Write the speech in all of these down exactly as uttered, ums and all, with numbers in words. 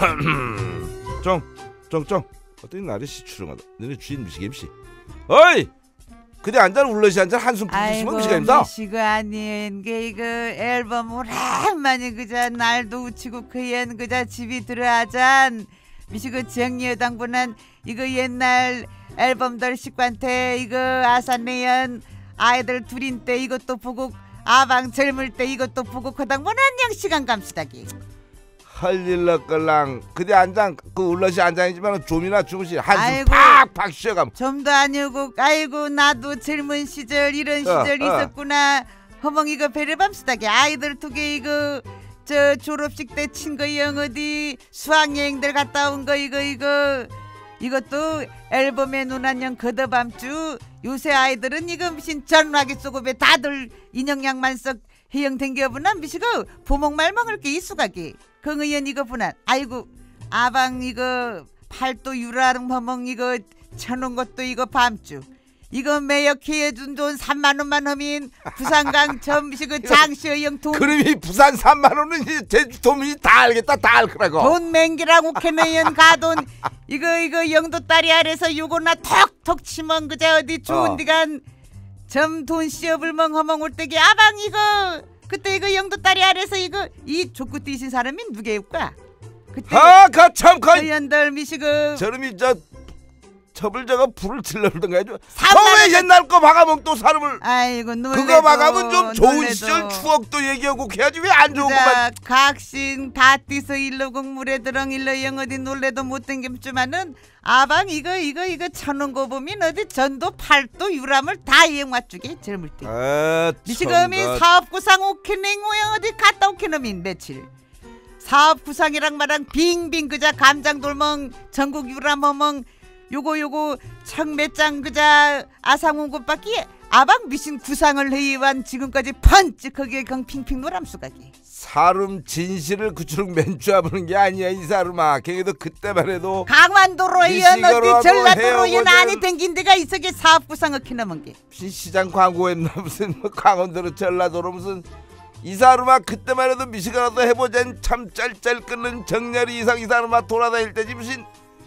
쫑쫑쫑 어떤 날이 시추렁하다. 너네 주인 미시게 임시. 어이 그대 한잔 울러시 한잔 한숨 푹 미시가 임다. 미시고 아닌 게 이거 앨범 오랜만에 그자 날도 우치고 그연 그자 집이 들어하잔 미시고 정리여당분한 이거 옛날 앨범들 식구한테 이거 아산내연 아이들 둘인 때 이것도 보고 아방 젊을 때 이것도 보고 그당분한 영 시간 감수다기. 할일러 끌랑 그대 한잔 그 울러시 한잔이지만 좀이나 주무시 한숨 팍팍 쉬어감. 좀도 아니고 아이고 나도 젊은 시절 이런 시절 어, 있었구나. 어. 허멍 이거 베레밤수다게 아이들 두 개 이거 저 졸업식 때 친 거 영 어디 수학여행들 갔다 온 거 이거 이거 이것도 앨범에 눈안녕 걷어밤주. 요새 아이들은 이거 미신 전화기 속업에 다들 인형양만 썩 해영 댕겨보나 미시고 부먹말 먹을 게 이수가기. 긍의연 이거 분한 아이고 아방 이거 팔도 유라름 허멍 이거 쳐놓은 것도 이거 밤주 이거 매역해 해준 돈 삼만 원만 하면 부산강 점시고 장시어영 돈. 그러면 부산 삼만 원은 제주도민이 다 알겠다 다 알거라고. 돈 맹기라고 캐내연 가돈 이거 이거 영도 딸이 아래서 요거나 톡톡 치면 그자 어디 좋은 데간 점 돈 시업을 멍 허멍 올 때게 아방 이거 그때 이거 영도 딸이 아래서 이거 이 족구 뛰신 사람이 누구일까? 그때 아가참 그 연들 미시고 저놈이 저 첩을 저거 불을 질러던가 해줘. 왜 옛날 거 봐가면 또 사람을 아이고 놀래도 그거 봐가면 좀 좋은 놀래도. 시절 추억도 얘기하고 해야지 왜 안 좋은 것만. 각신 다 뛰서 일로국 물에 들엉 일로 영 어디 놀래도 못 댕김주만은 아방 이거 이거 이거 쳐놓은 거 보면 어디 전도 팔도 유람을 다 이행 맞추게 젊을 때. 아, 미시금이 사업구상 오케냉 모양 어디 갔다 오케놈인 며칠. 사업구상이랑 말랑 빙빙 그자 감장돌멍 전국 유람 허멍 요거 요거 청매장 그자 아상온 것밖에 아방 미신 구상을 해이완 지금까지 펀ጭ하게 강 핑핑 노람수가기. 사람 진실을 그처럼 맨주해보는 게 아니야 이 사람아. 걔도 그때만 해도 강원도로연 어디 전라도로연 안에 댕긴 데가 있어게 사업구상을 키나면 게 시장 광고했나 무슨 뭐 강원도로 전라도로 무슨 이 사람아 그때만 해도 미시가라도 해보잔 참 짤짤 끓는 정렬이 이상 이 사람아 돌아다닐 때지 무슨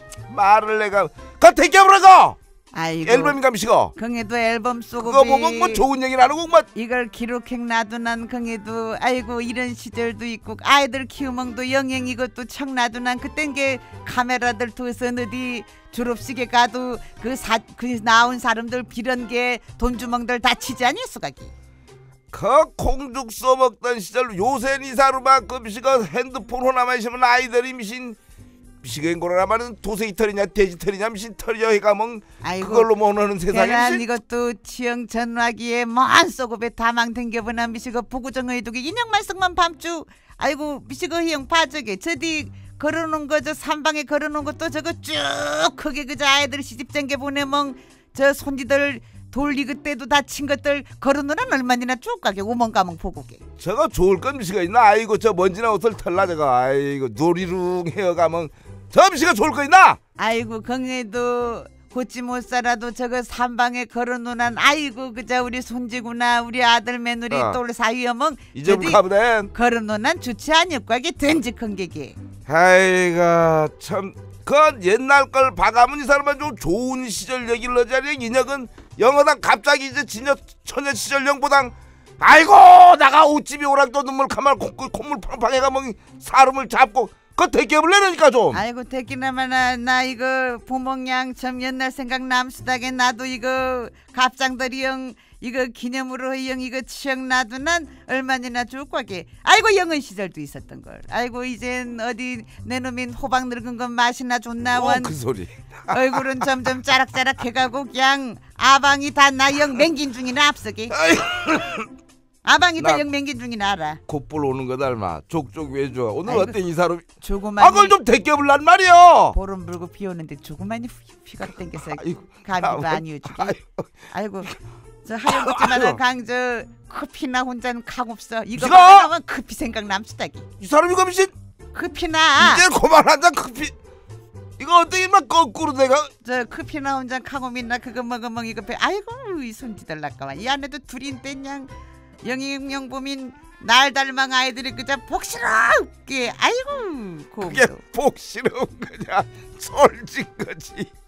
말을 내가 그 대기업으로서 아이고 앨범인가 미시고 긍에도 앨범 쏘고 그거 보고 뭐 좋은 얘기를 하는 거 이걸 기록해 놔두난 긍에도 아이고 이런 시절도 있고 아이들 키우멍도 영행 이것도 청 놔두난 그땐 게 카메라들 통해서 어디 졸업식에 가도 그 사 그 나온 사람들 비런 게 돈주멍들 다 치지 않았어가기. 그 콩죽 써먹던 시절 요새는 이 사람아 그 미시가 핸드폰 하나만 있으면 아이들이 미신 미시겐 거라나 말은 도색이 털이냐 돼지 털이냐 미신 털이야 해가 뭐 그걸로 모으는 세상에 미신 이것도 치영 전화기에 먼 쏘고배 다망 댕겨보나 미시고 보구정의 두기 인형만성만 밤주 아이고 미시고 희영 파저게 저디 걸어놓은 거 저 삼방에 걸어놓은 것도 저거 쭉 크게 그저 아이들 시집쟁게 보내멍 저 손지들 돌리 그때도 다친 것들 걸어놓으란 얼마나 쭉 가게 오멍가멍 보고게. 저거 좋을 건 미시가 있나. 아이고 저 먼지나 옷을 털라 저거. 아이고 놀이룽 헤어가면 저 미시가 좋을 거 있나. 아이고 긍에도 고치 못 살아도 저거 삼방에 걸어놓으란 아이고 그저 우리 손지구나 우리 아들 며느리 어. 똘 사위어멍 이제부터 가보된 걸어놓으란 좋지 않을까게 든직한 게게. 아이가 참 그 옛날 걸 봐가면 이 사람은 좀 좋은 시절 얘기를 하자니 인혁은 영어당 갑자기 이제 진여 처녀 시절 영보당 아이고 나가 옷집이 오락도 눈물 가말 콧물 팡팡해가 뭐 사람을 잡고 그 대기업을 내려니까 좀. 아이고 대기나마나 나 이거 보멍양 참 옛날 생각 남수다게 나도 이거 갑장들이 형 이거 기념으로 형 이거 치형 놔두난 얼마나 좋을 거게. 아이고 영은 시절도 있었던 걸. 아이고 이젠 어디 내놈인 호박 늙은 건 맛이나 좋나 원. 그 소리. 얼굴은 점점 짜락짜락 해가고 그냥 아방이 다 나 영 맹긴 중이나 앞서게. 아방이 다 영 맹긴 중이나 알아. 콧볼 오는 거 닮아. 족족 왜 좋아. 오늘 어때 이 사람. 조그만. 아 그걸 좀 대껴볼란 말이야. 보름 불고 비 오는데 조그만이 휘가 땡겨서 감이 많이 오주게. 아이고. 저 하얀 것지만 강저 커피나 혼자는 각 없어. 이거 하면 커피 생각 남수다기. 이 사람이 그 미친 커피나 이제 그만 한 잔 커피. 이거 어떻게 막 거꾸로 내가 저 커피나 혼자 카고 민나 그거 먹으면 이거 배 아이고 이 손지들 날까봐 이 안에도 둘인데 그냥 영양명품인 날 닮은 아이들이 그저 복스럽게 아이고 그게 고마워. 복스러운 거냐 솔진 거지.